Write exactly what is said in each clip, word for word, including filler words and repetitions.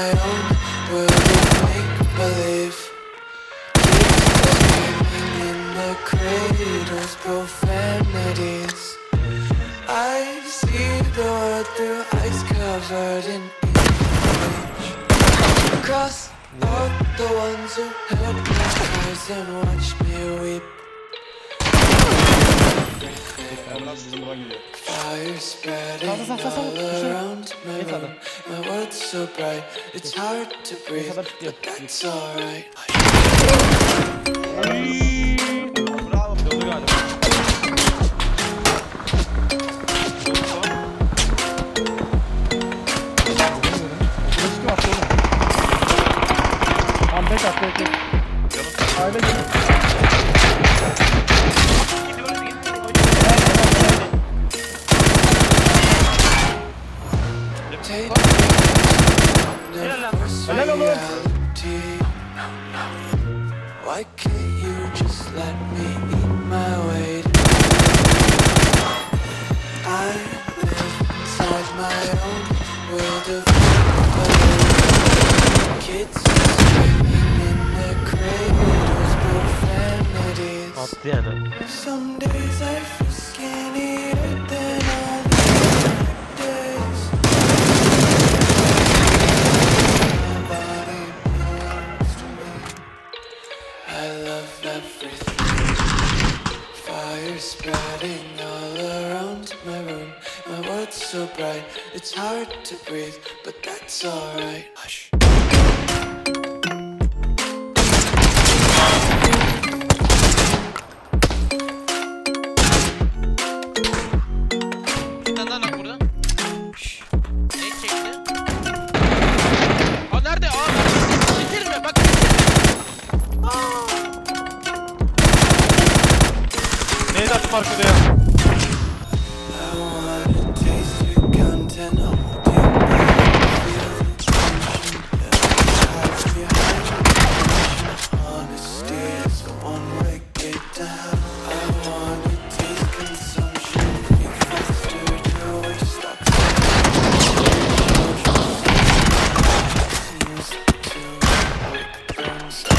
my own world of make-believe. Kids screaming in the cradles, profanities. I see the world through ice covered in age. Cross out the ones who heard my cries and watched me weep. Fire spreading all around my room. My world's so bright, it's hard to breathe, but that's alright. Bravo, döndü galiba. Tam beş attı ekip. Haydi gel. Helal olsun. Why can't you just let me eat my weight? I live inside my own world of kids screaming in their cradles, profanities. Attı yani. Some days I feel skinnier than other days. My body belongs to me. I love everything. Fire spreading all around my room. My world's so bright, it's hard to breathe, but that's alright. Hush. Bir tane daha nak burada. Ne çekti? Aa nerede? Aa bitirme bak. Neydi attım arkada ya? I wanna taste your content, hold your breath, feel the tension that hides behind honesty is the one way gate to hell. I wanna taste consumption, be faster to waste stop. Seems to work burns out.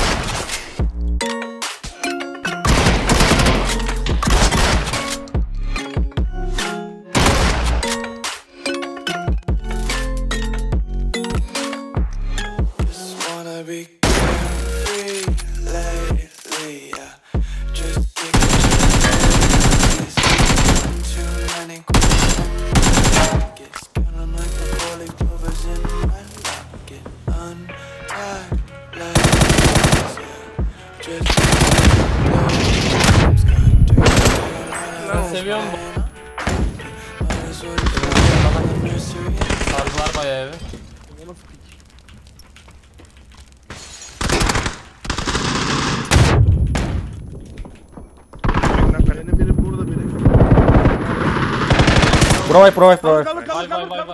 Just wanna be carefree lately, yeah. Just take it too many questions. Counting like the holy clovers in my pocket. Untied legs, yeah. Just Ben seviyorum bu. Sardılar bayağı evi. Kalenin biri burada biri. Провай, провай, провай. Kaldı kaldı Vay vay kaldı vay